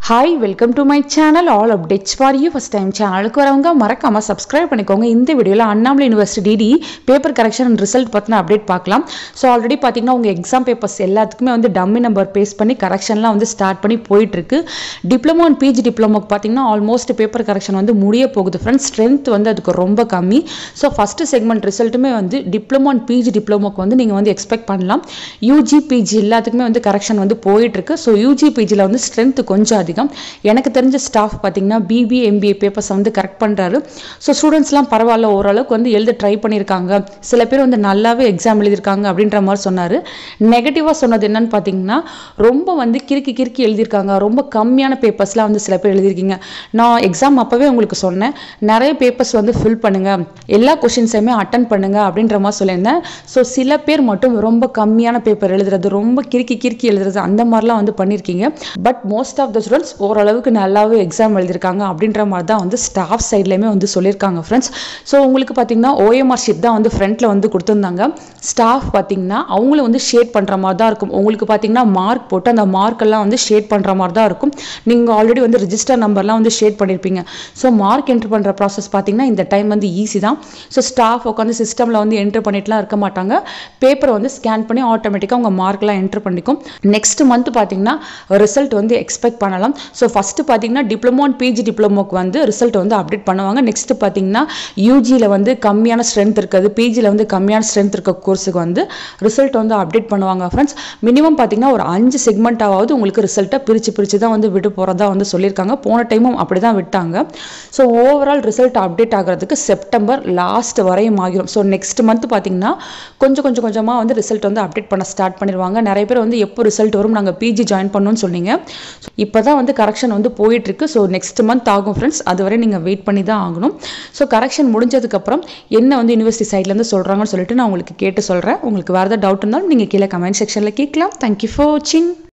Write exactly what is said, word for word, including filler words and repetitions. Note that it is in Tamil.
Hi, welcome to my channel. All updates for you. First time channel ku varavanga marakama subscribe பண்ணிக்கோங்க. இந்த வீடியோல Annamalai University D D E paper correction and result பத்தின அப்டேட் பார்க்கலாம். சோ ஆல்ரெடி பாத்தீங்கன்னா உங்க எக்ஸாம் பேப்பர்ஸ் எல்லாத்துக்குமே வந்து டம்மி நம்பர் பேஸ்ட் பண்ணி கரெக்ஷன்லாம் வந்து ஸ்டார்ட் பண்ணி போயிட்டு இருக்கு. டிப்ளமோ அண்ட் பிஜி டிப்ளமோக்கு பாத்தீங்கன்னா ஆல்மோஸ்ட் பேப்பர் கரெக்ஷன் வந்து முடிய போகுது फ्रेंड्स. ஸ்ட்ரெngth வந்து அதுக்கு ரொம்ப கம்மி. சோ ஃபர்ஸ்ட் செக்மெண்ட் ரிசல்ட்டுமே வந்து டிப்ளமோ அண்ட் பிஜி டிப்ளமோக்கு வந்து நீங்க வந்து எக்ஸ்பெக்ட் பண்ணலாம். யூஜி பிஜி எல்லாத்துக்குமே வந்து கரெக்ஷன் வந்து போயிட்டு இருக்கு. சோ யூஜி பிஜில வந்து ஸ்ட்ரெngth கொஞ்சம் எனக்கு தெரிஞ்ச ஸ்டாஃப் பாத்தீங்கன்னா பிபி எம்பிஏ பேப்பர்ஸ் வந்து கரெக்ட் பண்றாரு. சோ ஸ்டூடண்ட்ஸ்லாம் பரவாயில்ல ஓரளவுக்கு வந்து எழுத ட்ரை பண்ணிருக்காங்க. சில பேர் வந்து நல்லாவே எக்ஸாம் எழுதிருக்காங்க அப்படின்ற மாதிரி சொன்னாரு. நெகட்டிவா சொன்னது என்னன்னு பாத்தீங்கன்னா ரொம்ப வந்து கிறுக்கி கிறுக்கி எழுதிருக்காங்க. ரொம்ப கம்மியான பேப்பர்ஸ்லாம் வந்து சில பேர் எழுதிருக்கீங்க. நான் எக்ஸாம் அப்பவே உங்களுக்கு சொன்னேன் நிறைய பேப்பர்ஸ் வந்து ஃபில் பண்ணுங்க, எல்லா क्वेश्चंसையுமே அட்டெண்ட் பண்ணுங்க அப்படின்ற மாதிரி சொல்லியிருந்தேன். சோ சில பேர் மட்டும் ரொம்ப கம்மியான பேப்பர் எழுதுறது, ரொம்ப கிறுக்கி கிறுக்கி எழுதுறது அந்த மாதிரிலாம் வந்து பண்ணிருக்கீங்க. But most of the students ஓரளவுக்கு நல்லாவே எக்ஸாம் எழுதிருக்காங்க அப்படின்ற மாதிரி தான் வந்து ஸ்டாஃப் சைட்லயுமே வந்து சொல்லியிருக்காங்க ஃப்ரெண்ட்ஸ். ஸோ உங்களுக்கு பார்த்தீங்கன்னா ஓஎம்ஆர் ஷீட் தான் வந்து ஃப்ரண்ட்ல வந்து கொடுத்துருந்தாங்க. ஸ்டாஃப் பார்த்தீங்கன்னா அவங்களும் வந்து ஷேட் பண்ற மாதிரி தான் இருக்கும். உங்களுக்கு பார்த்தீங்கன்னா மார்க் போட்டு அந்த மார்க் எல்லாம் வந்து ஷேட் பண்ற மாதிரி தான் இருக்கும். நீங்க ஆல்ரெடி வந்து ரிஜிஸ்டர் நம்பர்லாம் வந்து ஷேட் பண்ணிருப்பீங்க. ஸோ மார்க் என்டர் பண்ற ப்ராசஸ் பார்த்தீங்கன்னா இந்த டைம் வந்து ஈஸி தான். ஸோ ஸ்டாஃப் உட்காந்து சிஸ்டம்ல வந்து என்டர் பண்ணிட்டுலாம் இருக்க மாட்டாங்க. பேப்பரை வந்து ஸ்கேன் பண்ணி ஆட்டோமேட்டிக்காக உங்க மார்க்லாம் என்டர் பண்ணிக்கும். நெக்ஸ்ட் மந்த் பார்த்தீங்கன்னா ரிசல்ட் வந்து எக்ஸ்பெக்ட் பண்ணலாம். ஸோ ஃபர்ஸ்ட் பார்த்தீங்கன்னா டிப்ளமோ அண்ட் பிஜி டிப்ளமோக்கு வந்து ரிசல்ட் வந்து அப்டேட் பண்ணுவாங்க. நெக்ஸ்ட் பார்த்தீங்கன்னா யூஜியில் வந்து கம்மியான ஸ்ட்ரென்த் இருக்குது, பிஜியில் வந்து கம்மியான ஸ்ட்ரென்த் இருக்க கோர்ஸுக்கு வந்து ரிசல்ட் வந்து அப்டேட் பண்ணுவாங்க ஃப்ரெண்ட்ஸ். மினிமம் பார்த்தீங்கன்னா ஒரு அஞ்சு செக்மெண்ட்டாவது உங்களுக்கு ரிசல்ட்டை பிரித்து பிரித்து தான் வந்து விட்டு போகிறதா வந்து சொல்லியிருக்காங்க. போன டைமும் அப்படி தான் விட்டாங்க. ஸோ ஓவரால் ரிசல்ட் அப்டேட் ஆகிறதுக்கு செப்டம்பர் லாஸ்ட் வரையும் ஆகிரும். ஸோ நெக்ஸ்ட் மந்த் பார்த்தீங்கன்னா கொஞ்சம் கொஞ்சம் கொஞ்சமாக வந்து ரிசல்ட் வந்து அப்டேட் பண்ண ஸ்டார்ட் பண்ணிடுவாங்க. நிறைய பேர் வந்து எப்போ ரிசல்ட் வரும், நாங்கள் பிஜி ஜாயின் பண்ணணும்னு சொன்னீங்க. இப்போ தான் வந்து கரெக்ஷன் வந்து போயிட்டு இருக்கு. ஸோ நெக்ஸ்ட் மந்த் ஆகும் ஃப்ரெண்ட்ஸ். அதுவரை நீங்கள் வெயிட் பண்ணி தான் ஆகணும். ஸோ கரெக்ஷன் முடிஞ்சதுக்கப்புறம் என்ன வந்து யூனிவர்சிட்டி சைட்லேருந்து சொல்கிறாங்கன்னு சொல்லிட்டு நான் உங்களுக்கு கேட்டு சொல்கிறேன். உங்களுக்கு வேறு ஏதாவது டவுட் இருந்தாலும் நீங்கள் கீழே கமெண்ட் செக்ஷனில் கேட்கலாம். தேங்க்யூ ஃபார் வாட்சிங்.